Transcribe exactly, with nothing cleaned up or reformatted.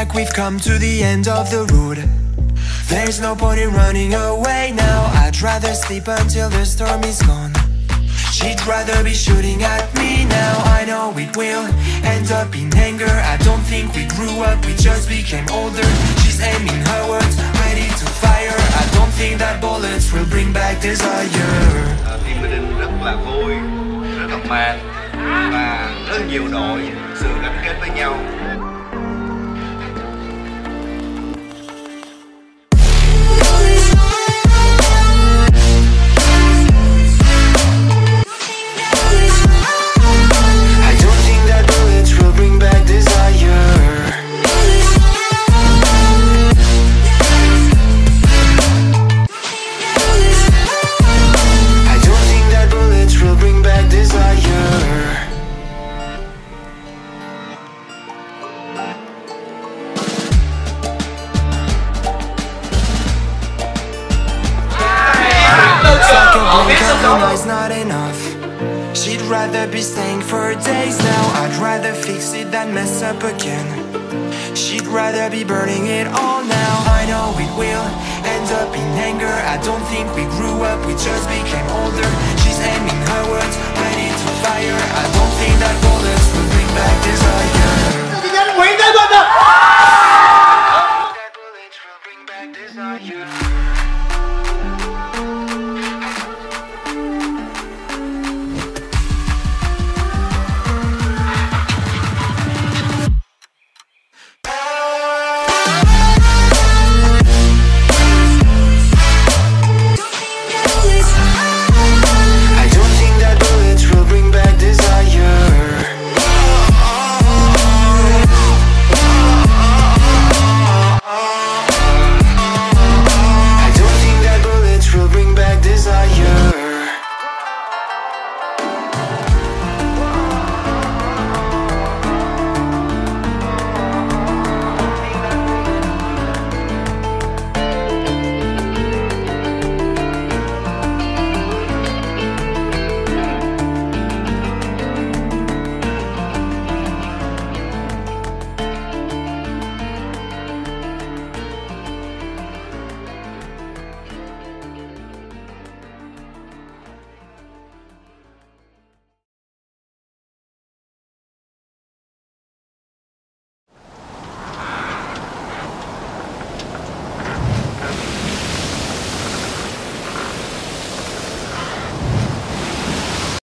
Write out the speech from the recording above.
like we've come to the end of the road. There's no point in running away now. I'd rather sleep until the storm is gone. She'd rather be shooting at me now. I know it will end up in anger. I don't think we grew up, we just became older. She's aiming her words, ready to fire. I don't think that bullets will bring back desire. À, Team Mỹ Đình rất là vui, rất là mệt và rất nhiều đội sự gắn kết với nhau. Compromise not enough. She'd rather be staying for days now. I'd rather fix it than mess up again. She'd rather be burning it all now. I know it will end up in anger. I don't think we grew up, we just became older. She's aiming her words, ready to fire. I don't think that bullets will bring back desire.